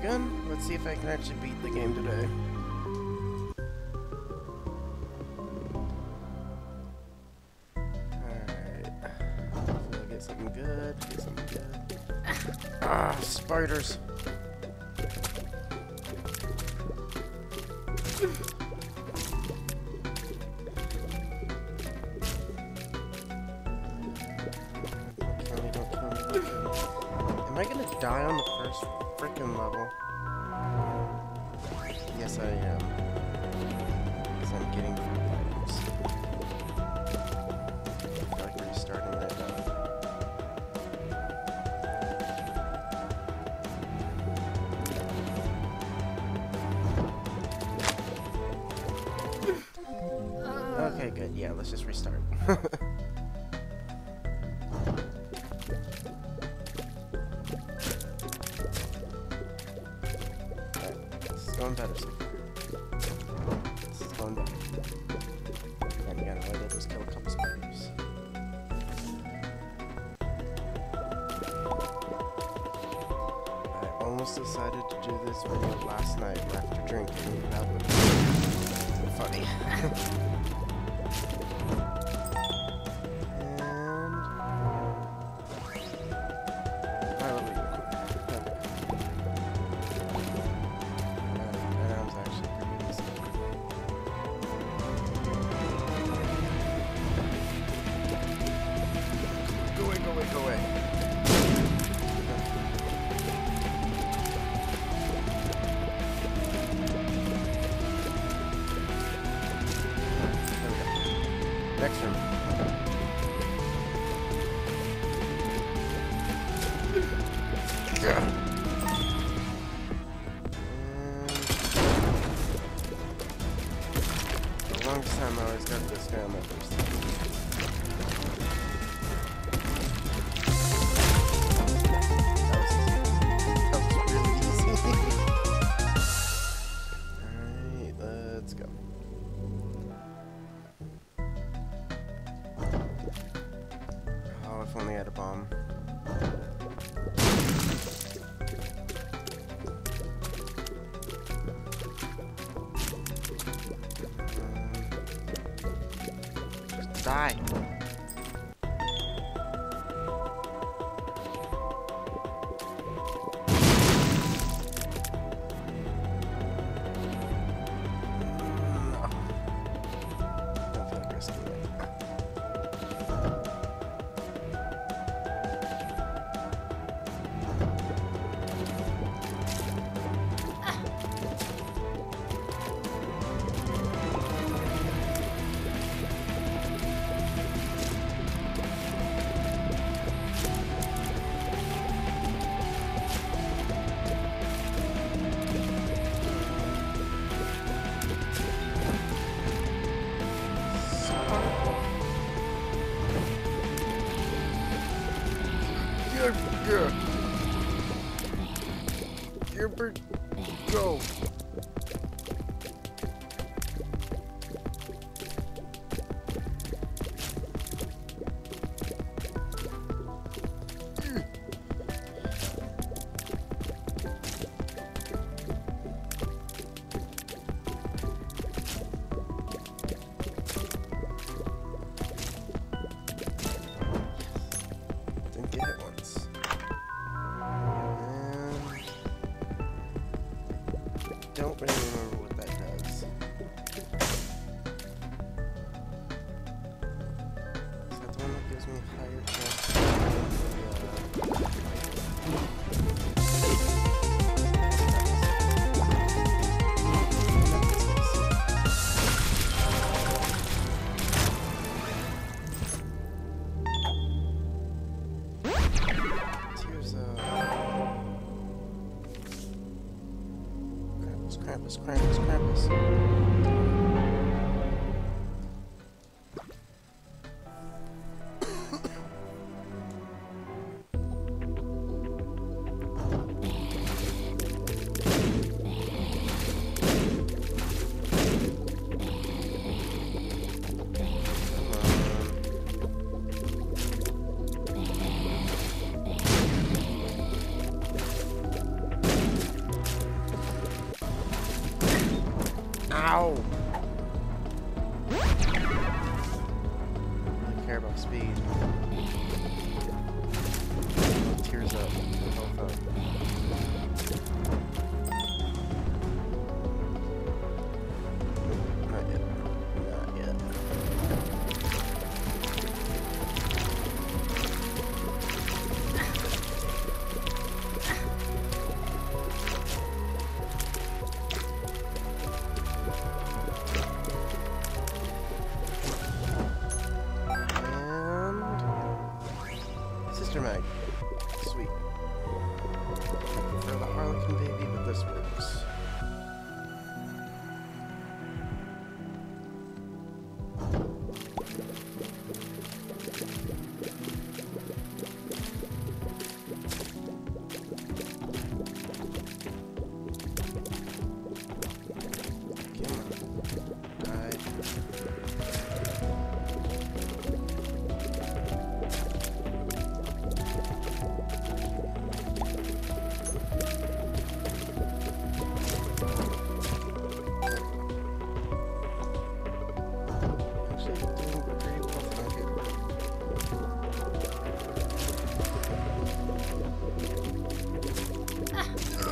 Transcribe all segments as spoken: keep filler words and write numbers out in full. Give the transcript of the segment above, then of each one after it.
again. Let's see if I can actually beat the game today. Alright. Hopefully I get something good. Get something good. Ah, spiders. Am I gonna die on the first freaking level? Yes, I am. Because I'm getting food items. I feel like restarting right now. Okay, good. Yeah, let's just restart. Going better so far. This is going better. And again, I did was kill a couple spiders. I almost decided to do this video last night after drinking. That would be funny. Go away. Next room. Yeah. For the longest time I always got this guy on my first time. If only I had a bomb. Um, just die. Don't feel like risking it. Yeah. Gilbert, go. Didn't get it once. Don't really remember what that does. Is that the one that gives me higher chance? Tears of Krampus, Krampus, Krampus.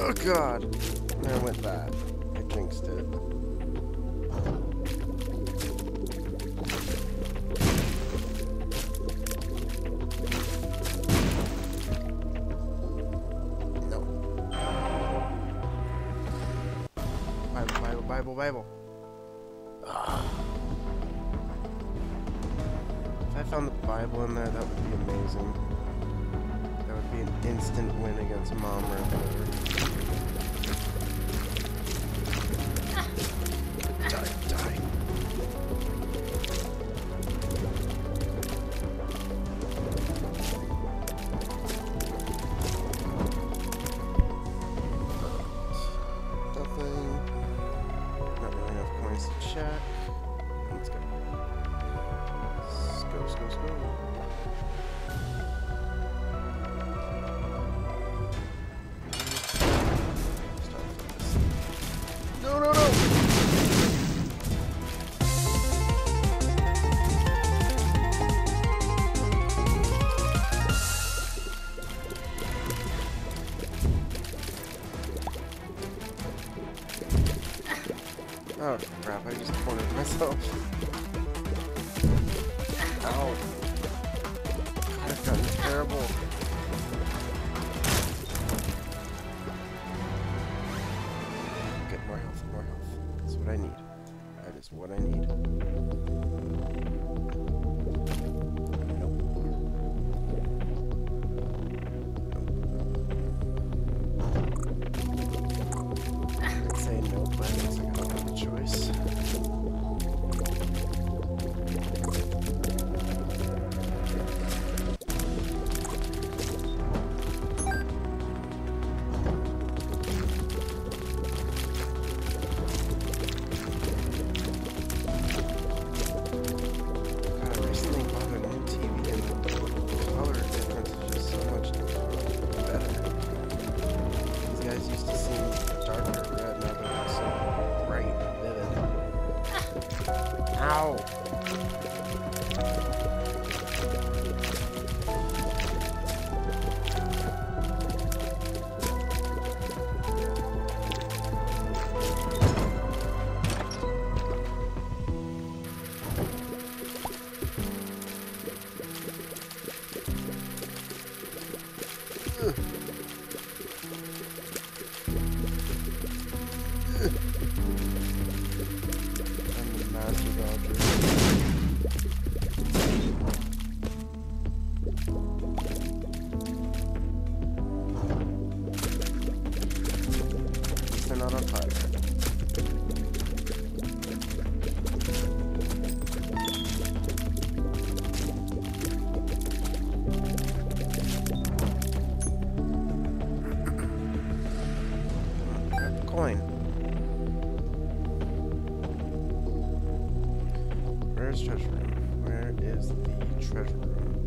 Oh god. There went that. I jinxed it. No. Bible, Bible, Bible, Bible. Ah. If I found the Bible in there, that would be amazing. That would be an instant win against Mom right there. Die, die. Nothing. Not really enough coins to check. Let's go. Let's go, let's go, let's go. No, no, no! Oh crap, I just cornered myself. Ow. God, I've gotten terrible. Get more health, more health. That's what I need. That is what I need. Nope. I'd say no, but I guess I don't have a choice. Ow! Ugh. They're not on fire. Grab the coin. Where's treasure room? Where is the treasure room?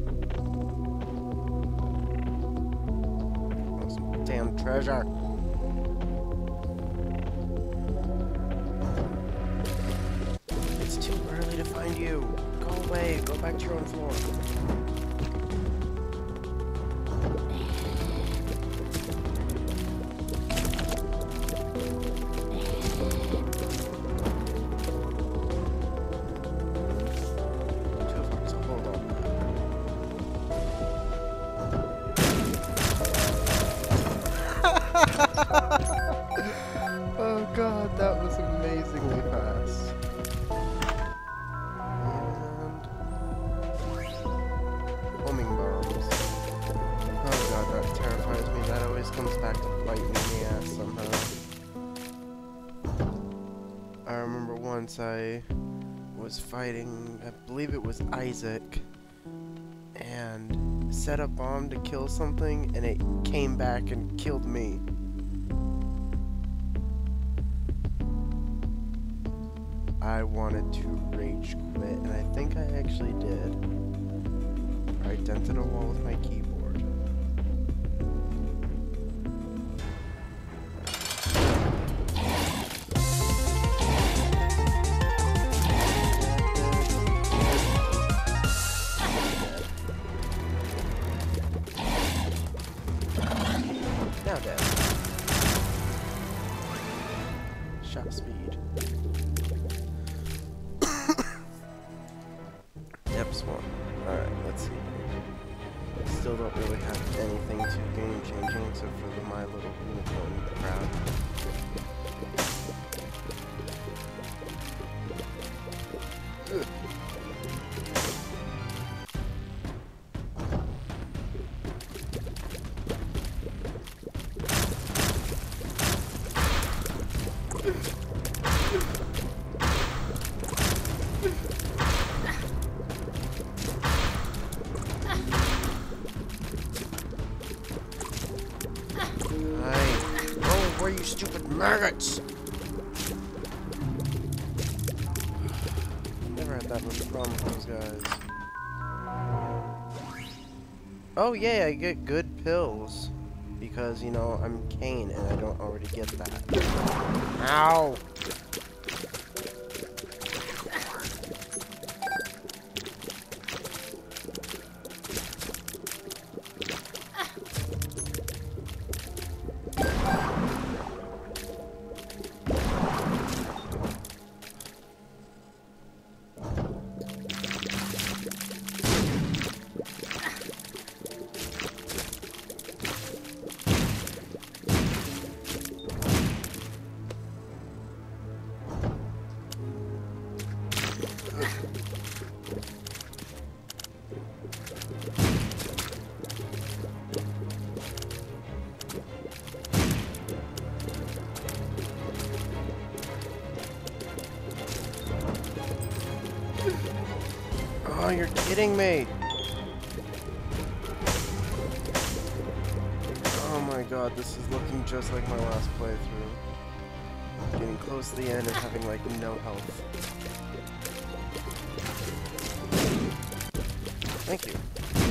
Oh, some damn treasure. It's too early to find you. Go away. Go back to your own floor. Oh god, that was amazingly fast. And homing bombs. Oh god, that terrifies me. That always comes back to bite me in the ass somehow. I remember once I was fighting, I believe it was Isaac, and set a bomb to kill something, and it came back and killed me. I wanted to rage quit, and I think I actually did. I dented a wall with my keyboard. Now dead. Shop speed. Yep, Swan. Alright, let's see. Still don't really have anything too game-changing except for the My Little Unicorn crowd. Ugh. Where you stupid maggots! Never had that much problem with those guys. Oh yay, I get good pills. Because, you know, I'm Cain and I don't already get that. Ow! Oh, you're kidding me! Oh my god, this is looking just like my last playthrough. Getting close to the end and having like no health. Thank you.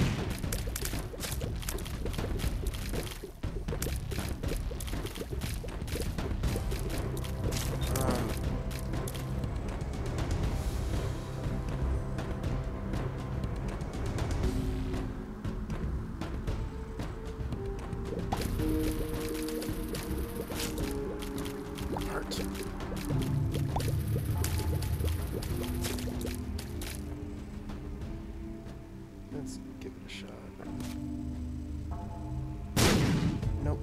Let's give it a shot. Nope.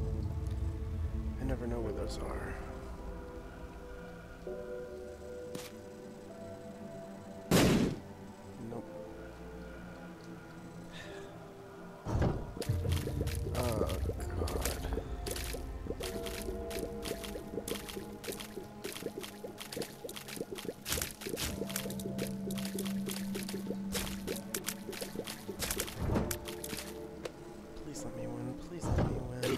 I never know where those are. Nope. Oh, God. Please let me win. Please let me win.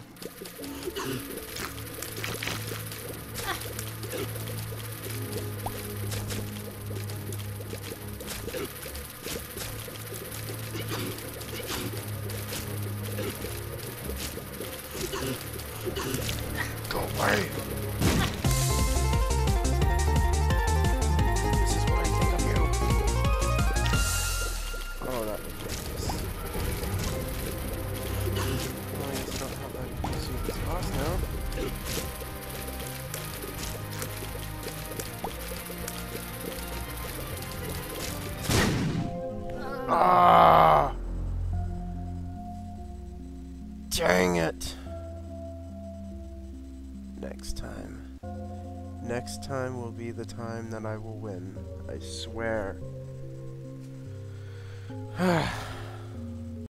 Go away! This is what I think of you. Oh, that was ridiculous. Well, I guess I don't have that easy with this boss now. Ah! Dang it! Next time. Next time will be the time that I will win. I swear.